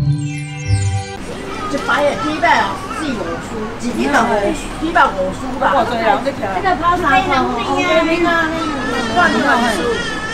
一擺嘅幾百啊，四五書，自己就係幾百五書吧。哇，最兩隻條。呢個泡茶好冰啊，哇，呢個書。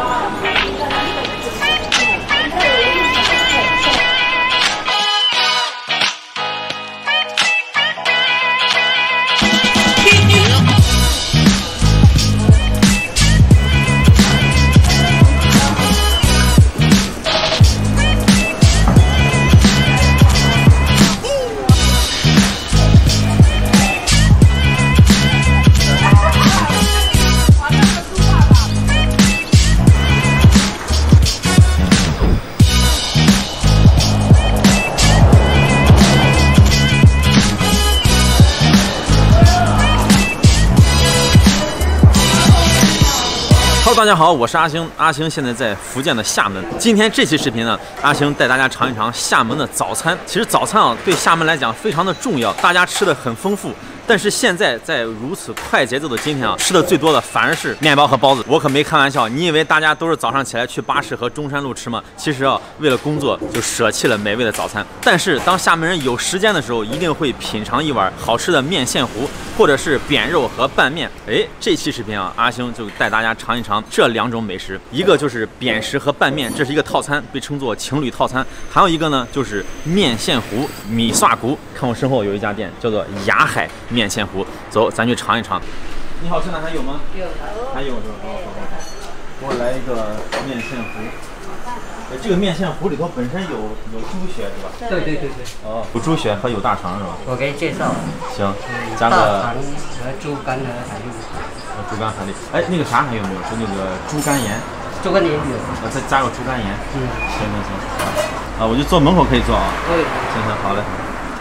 大家好，我是阿星。阿星现在在福建的厦门。今天这期视频呢，阿星带大家尝一尝厦门的早餐。其实早餐啊，对厦门来讲非常的重要，大家吃的很丰富。 但是现在在如此快节奏的今天啊，吃的最多的反而是面包和包子。我可没开玩笑，你以为大家都是早上起来去巴士和中山路吃吗？其实啊，为了工作就舍弃了美味的早餐。但是当厦门人有时间的时候，一定会品尝一碗好吃的面线糊，或者是扁肉和拌面。哎，这期视频啊，阿星就带大家尝一尝这两种美食，一个就是扁食和拌面，这是一个套餐，被称作情侣套餐；还有一个呢，就是面线糊米刷糊。看我身后有一家店，叫做雅海 面线糊，走，咱去尝一尝。你好吃的还有吗？有，还有是吧？好，给我来一个面线糊。这个面线糊里头本身有猪血是吧？ 对。 哦，有猪血和有大肠是吧？ 我给你介绍。 行，加个大肠和猪肝和海蛎。 猪肝海蛎。哎，那个啥还有没有？是那个猪肝盐。猪肝盐有。再加个猪肝盐。行。啊，我就坐门口可以坐啊。可以。行，好嘞。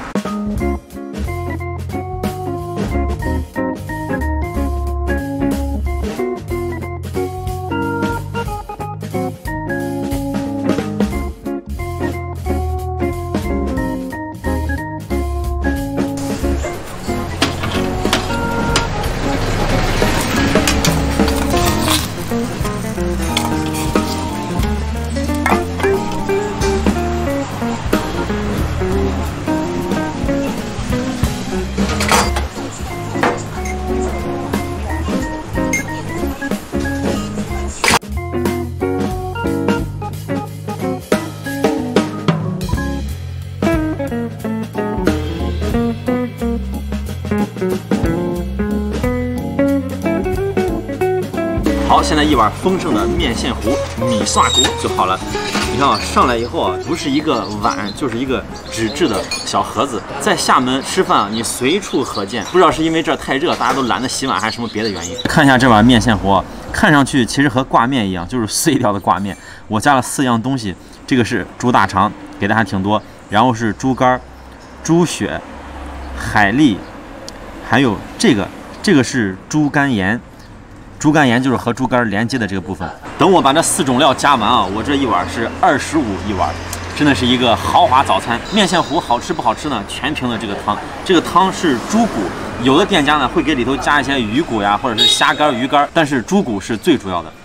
好，现在一碗丰盛的面线糊米刷糊就好了。你看啊，上来以后啊，不是一个碗，就是一个纸质的小盒子。在厦门吃饭啊，你随处可见。不知道是因为这儿太热，大家都懒得洗碗，还是什么别的原因。看一下这碗面线糊，看上去其实和挂面一样，就是碎掉的挂面。我加了4样东西，这个是猪大肠，给的还挺多，然后是猪肝、猪血、海蛎，还有这个是猪肝盐。 猪肝盐就是和猪肝连接的这个部分。等我把这4种料加完啊，我这一碗是25一碗，真的是一个豪华早餐。面线糊好吃不好吃呢？全凭了这个汤。这个汤是猪骨，有的店家呢会给里头加一些鱼骨呀，或者是虾干、鱼干，但是猪骨是最主要的。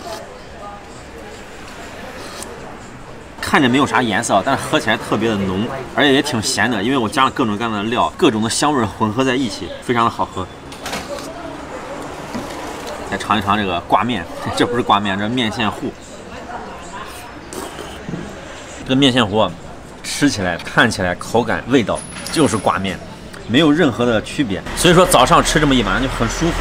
看着没有啥颜色，但是喝起来特别的浓，而且也挺咸的，因为我加了各种各样的料，各种的香味混合在一起，非常的好喝。 再尝一尝这个挂面，这不是挂面，这面线糊。这面线糊吃起来、看起来、口感、味道就是挂面，没有任何的区别。所以说早上吃这么一碗就很舒服。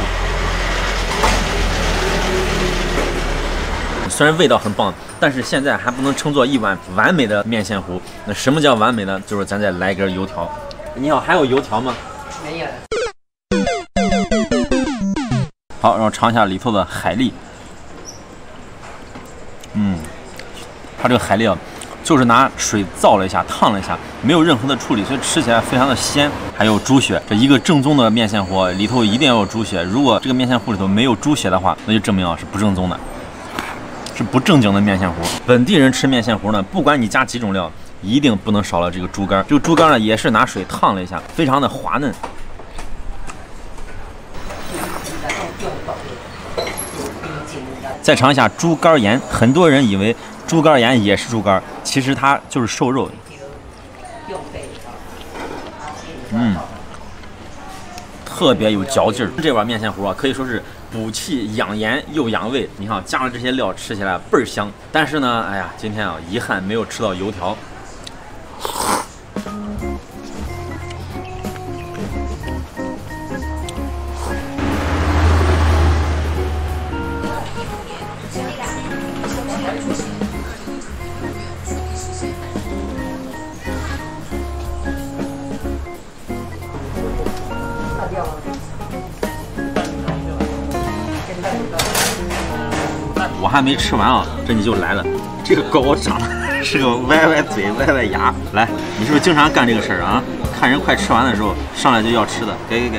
虽然味道很棒，但是现在还不能称作一碗完美的面线糊。那什么叫完美呢？就是咱再来根油条。你好，还有油条吗？ 没有。 好，然后尝一下里头的海蛎。它这个海蛎啊，就是拿水燥了一下、烫了一下，没有任何的处理，所以吃起来非常的鲜。还有猪血，这一个正宗的面线糊里头一定要有猪血。如果这个面线糊里头没有猪血的话，那就证明啊是不正宗的，是不正经的面线糊。本地人吃面线糊呢，不管你加几种料，一定不能少了这个猪肝。这个猪肝呢，也是拿水烫了一下，非常的滑嫩。 再尝一下猪肝盐，很多人以为猪肝盐也是猪肝， 其实它就是瘦肉。特别有嚼劲儿。这碗面线糊啊，可以说是补气养颜又养胃。你看，加上这些料，吃起来倍儿香。但是呢，哎呀，今天啊，遗憾没有吃到油条。我还没吃完啊，这你就来了。这个狗长得是个歪歪嘴、歪歪牙。来，你是不是经常干这个事儿啊？看人快吃完的时候，上来就要吃的，给，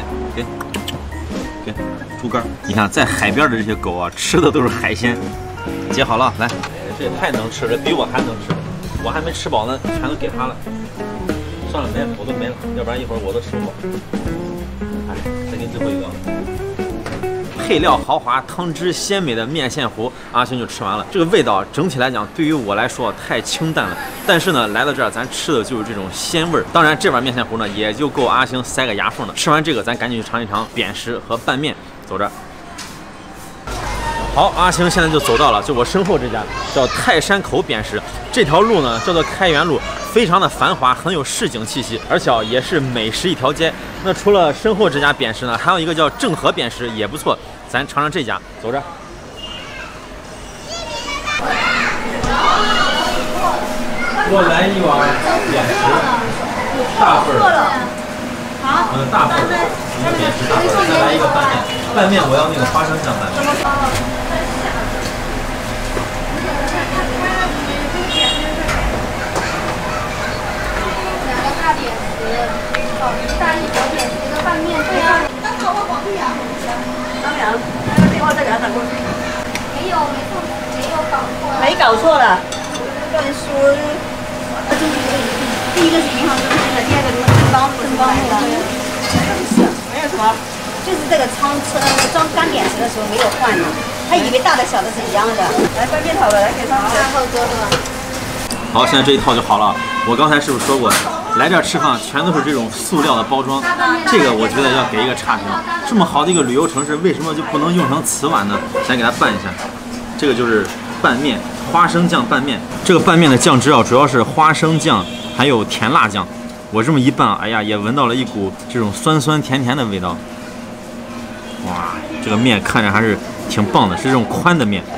猪肝。你看，在海边的这些狗啊，吃的都是海鲜。接好了，来，这也太能吃了，比我还能吃。我还没吃饱呢，全都给他了。上来我都没了，要不然一会儿我都吃不饱。哎，再给你最后一个。配料豪华、汤汁鲜美的面线糊，阿星就吃完了。这个味道整体来讲，对于我来说太清淡了。但是呢，来到这儿咱吃的就是这种鲜味儿。当然，这碗面线糊呢，也就够阿星塞个牙缝了。吃完这个，咱赶紧去尝一尝扁食和拌面。走着。好，阿星现在就走到了，就我身后这家叫泰山口扁食。这条路呢叫做开元路，非常的繁华，很有市井气息，而且也是美食一条街。那除了身后这家扁食呢，还有一个叫正和扁食，也不错。咱尝尝这家，走着。给我来一碗扁食，大份儿。好。大份儿。一个扁食大份儿，再来一个拌面。拌面我要那个花生酱拌面。 2个大扁食，大一小扁食，一个拌面，对啊。刚好我广东人。当然，那个电话再给他打过去。没有搞错。没搞错了。乱说。第一个是银行中心的，第二个就是正邦路的。没有什么，就是这个装干扁食的时候没有换呢，他以为大的小的是一样的。来拌面好了，来给他后桌是吧？ 好，现在这一套就好了。我刚才是不是说过，来这儿吃饭全都是这种塑料的包装？这个我觉得要给一个差评。这么好的一个旅游城市，为什么就不能用成瓷碗呢？先给它拌一下。这个就是拌面，花生酱拌面。这个拌面的酱汁啊，主要是花生酱还有甜辣酱。我这么一拌，哎呀，也闻到了一股这种酸酸甜甜的味道。哇，这个面看着还是挺棒的，是这种宽的面。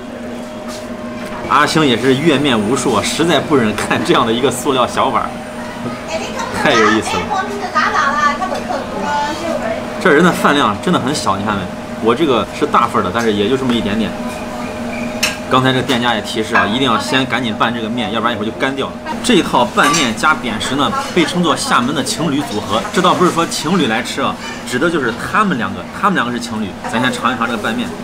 阿星也是阅面无数啊，实在不忍看这样的一个塑料小碗，太有意思了。这人的饭量真的很小，你看没？我这个是大份的，但是也就这么一点点。刚才这店家也提示啊，一定要先赶紧拌这个面，要不然一会儿就干掉了。这一套拌面加扁食呢，被称作厦门的情侣组合。这倒不是说情侣来吃啊，指的就是他们两个是情侣。咱先尝一尝这个拌面。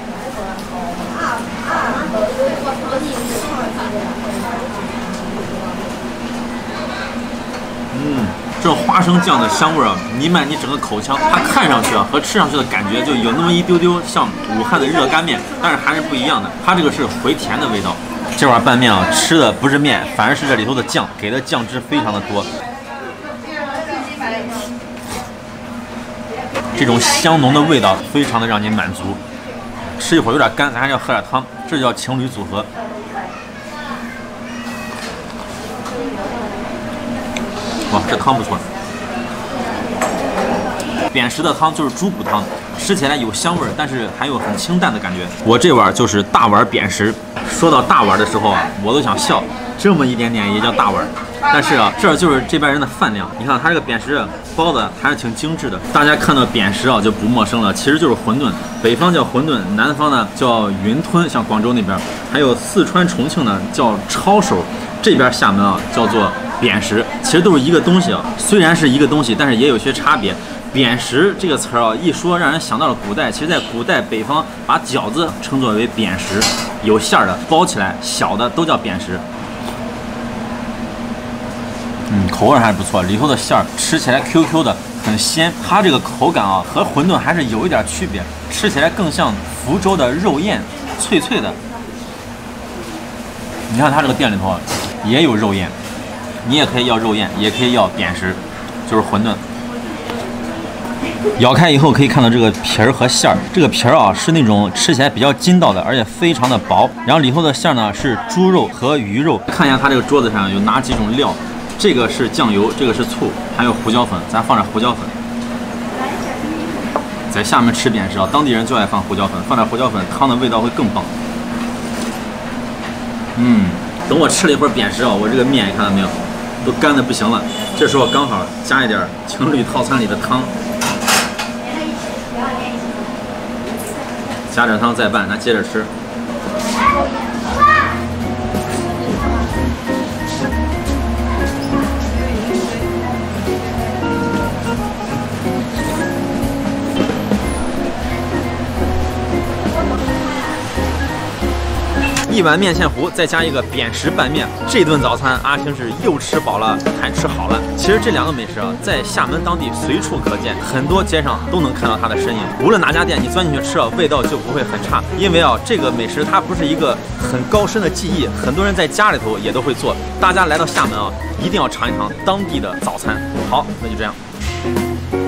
这种花生酱的香味啊，弥漫你整个口腔。它看上去啊和吃上去的感觉就有那么一丢丢像武汉的热干面，但是还是不一样的。它这个是回甜的味道。这碗拌面啊，吃的不是面，反而是这里头的酱，给的酱汁非常的多。这种香浓的味道非常的让你满足。吃一会儿有点干，咱还是要喝点汤，这叫情侣组合。哇，这汤不错。扁食的汤就是猪骨汤，吃起来有香味儿，但是还有很清淡的感觉。我这碗就是大碗扁食。说到大碗的时候啊，我都想笑，这么一点点也叫大碗。但是啊，这就是这边人的饭量。你看它这个扁食包的还是挺精致的。大家看到扁食啊就不陌生了，其实就是馄饨。北方叫馄饨，南方呢叫云吞，像广州那边，还有四川重庆呢叫抄手，这边厦门啊叫做扁食，其实都是一个东西啊。虽然是一个东西，但是也有些差别。扁食这个词儿啊，一说让人想到了古代。其实，在古代北方把饺子称作为扁食，有馅儿的包起来小的都叫扁食。口味还是不错，里头的馅儿吃起来 QQ 的，很鲜。它这个口感啊，和馄饨还是有一点区别，吃起来更像福州的肉燕，脆脆的。你看它这个店里头也有肉燕，你也可以要肉燕，也可以要扁食，就是馄饨。咬开以后可以看到这个皮儿和馅儿，这个皮儿啊是那种吃起来比较筋道的，而且非常的薄。然后里头的馅儿呢是猪肉和鱼肉。看一下它这个桌子上有哪几种料，这个是酱油，这个是醋，还有胡椒粉，咱放点胡椒粉。在厦门吃扁食啊，当地人就爱放胡椒粉，放点胡椒粉，汤的味道会更棒。等我吃了一会儿扁食啊，我这个面看到没有，都干的不行了。这时候刚好加一点情侣套餐里的汤。加点汤再拌，咱接着吃。一碗面线糊，再加一个扁食拌面，这顿早餐阿星是又吃饱了，还吃好了。其实这两个美食啊，在厦门当地随处可见，很多街上都能看到它的身影。无论哪家店，你钻进去吃啊，味道就不会很差。因为啊，这个美食它不是一个很高深的技艺，很多人在家里头也都会做。大家来到厦门啊，一定要尝一尝当地的早餐。好，那就这样。